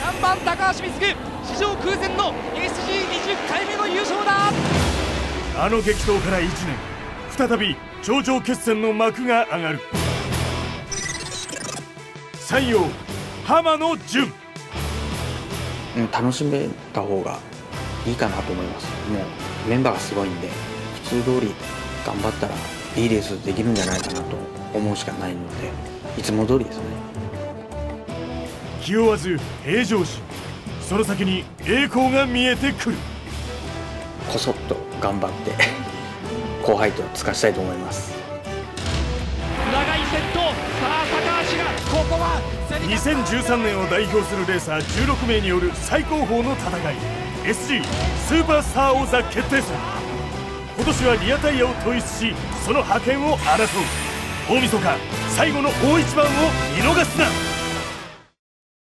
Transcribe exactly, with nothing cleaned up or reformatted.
さんばん高橋充史上空前の エスジーにじゅっ 回目の優勝だ。 あの激闘からいちねん、再び頂上決戦の幕が上がる。山陽浜野純、 うん、楽しめた方がいいかなと思います。もうメンバーがすごいんで、普通通り頑張ったらいいレースできるんじゃないかなと思うしかないので、いつも通りですね。 気負わず平常心、その先に栄光が見えてくる。 こそっと頑張って後輩と尽かしたいと思います。 長い先頭、さあ高橋がここはにせんじゅうさんねんを代表するレーサーじゅうろくめいによる最高峰の戦い、 エスジー スーパースター王座決定戦。今年はリアタイヤを統一し、その覇権を争う。大晦日最後の大一番を見逃すな。